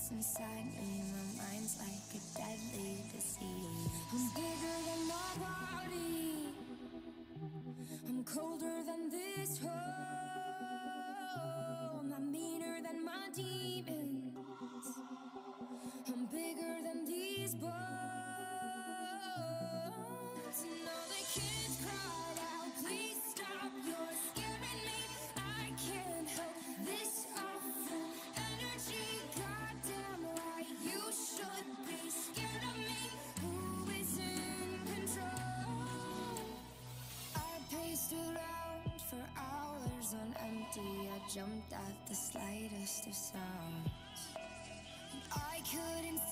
what's inside me. My mind's like a deadly disease. I'm bigger than my body, I'm colder than this home. I'm meaner than my demons, I'm bigger than these bones. And all the kids cried out, please stop, you're scaring me. I can't help this awful energy. Goddamn right, you should be scared of me. Who is in control? I paced around for hours on empty. I jumped at the slightest of sounds. I couldn't